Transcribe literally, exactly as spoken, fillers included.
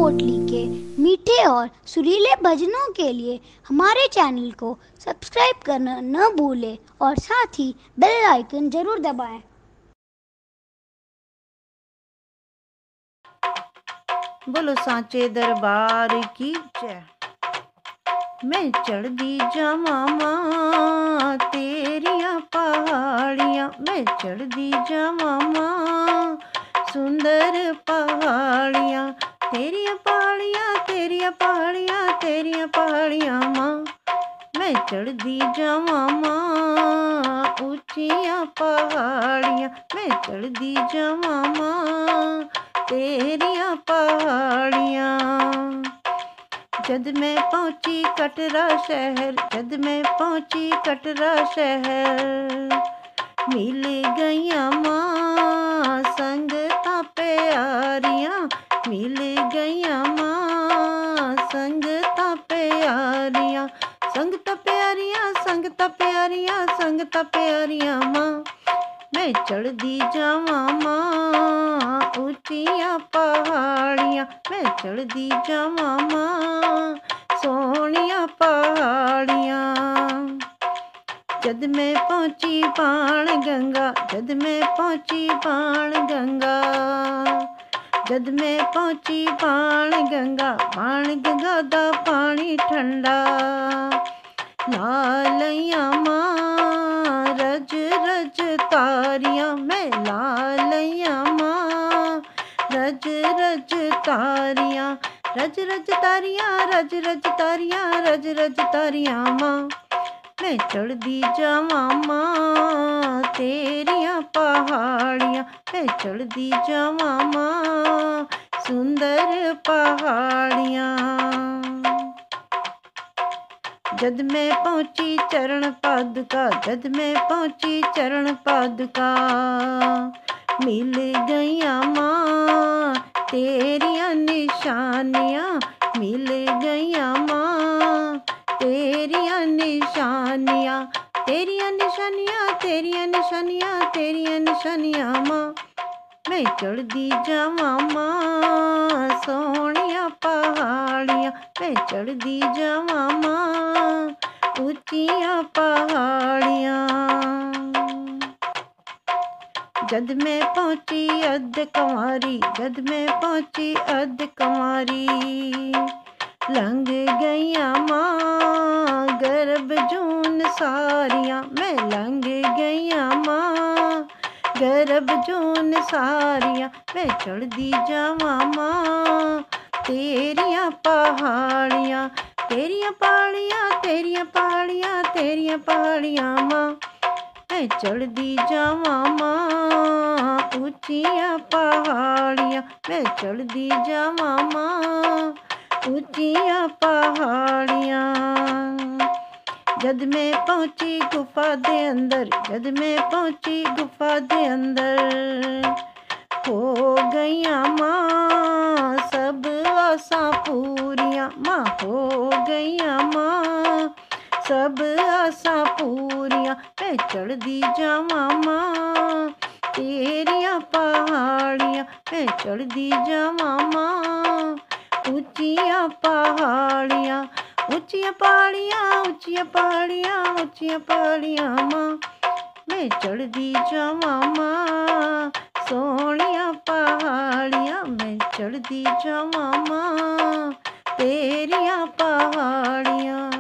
कोटली के मीठे और सुरीले भजनों के लिए हमारे चैनल को सब्सक्राइब करना न भूलें और साथ ही बेल आइकन जरूर दबाएं। बोलो सांचे दरबार की जय। मैं चढ़ दी जावा तेरिया पहाड़ियाँ, मैं चढ़ दी जावा सुंदर पहाड़ियाँ, तेरिया पहाड़ियाँ तेरिया पहाड़ियाँ तेरिया पहाड़ियाँ माँ। मैं चढ़ दी जावा ऊंचियाँ पहाड़ियाँ, मैं चढ़ दी जावा तेरिया पहाड़ियाँ। जद मैं पहुंची कटरा शहर, जद मैं पहुंची कटरा शहर, मिल गईया माँ संगता प्यारियाँ, मिल गईया माँ संगता प्यारियाँ, संगता प्यारियाँ संगता प्यारियाँ संगता प्यारियाँ माँ। मैं चढ़ दी जावा माँ ऊंचियाँ पहाड़ियाँ, मैं चढ़ दी जावा माँ सोनिया पहाड़ियाँ। जद मैं पहुंची बाण गंगा, जद मैं पहुंची बाण गंगा, जद मैं पहुंची बाण गंगा, बाण गंगा दा पानी ठंडा, लालिया माँ रज रज तारियाँ, मैं लालिया माँ रज रज तारियाँ, रज रज तारियाँ रज रज तारियाँ रज रज तारियाँ माँ। मैं चढ़ दी जावा माँ तेरिया पहाड़ियाँ, मैं चढ़ दी जावा माँ सुंदर पहाड़ियाँ। जद मैं पहुंची चरण पादुका, जद मैं पहुंची चरण पादुका, मिल गईया माँ तेरिया निशानियाँ, मिल गईया माँ तेरिया निशानियाँ, तेरिया निशानियाँ तेरिया निशानियाँ तेरिया निशानियाँ माँ। मैं चढ़ दी जावा माँ सोनिया पहाड़ियाँ, मैं चढ़ दी जावा माँ ऊंचियाँ पहाड़ियाँ। जद मैं पहुंची अध कुंवारी, जद मैं पहुंची अध कुंवारी, लंघ गईया माँ गर्भ जून सारियाँ, मैं लंघ गईया माँ गर्भ जून सारियाँ। मैं चढ़ दी जावा माँ तेरिया पहाड़ियाँ, तेरिया पहाड़ियाँ तेरिया पहाड़ियाँ तेरिया पहाड़ियाँ माँ। मैं चढ़ दी जावा माँ ऊंचियाँ पहाड़ियाँ, मैं चढ़ दी जावा माँ ऊंचियाँ पहाड़ियाँ। जद मैं पहुंची गुफा दे अंदर, जद मैं पहुंची गुफा दे अंदर, हो गईया माँ सब आसां पूरियाँ, माँ हो गईया माँ सब आसां पूरियाँ। मैं चढ़ दी जावा माँ तेरिया पहाड़ियाँ, मैं चढ़ दी जावा माँ ऊंचियाँ पहाड़ियाँ, ऊंचियाँ पहाड़ियाँ ऊंचियाँ पहाड़ियाँ ऊंचियाँ पहाड़ियाँ माँ। मैं चढ़ दी जावा माँ सोनिया पहाड़ियाँ, मैं चढ़ दी जावा माँ तेरिया पहाड़ियाँ।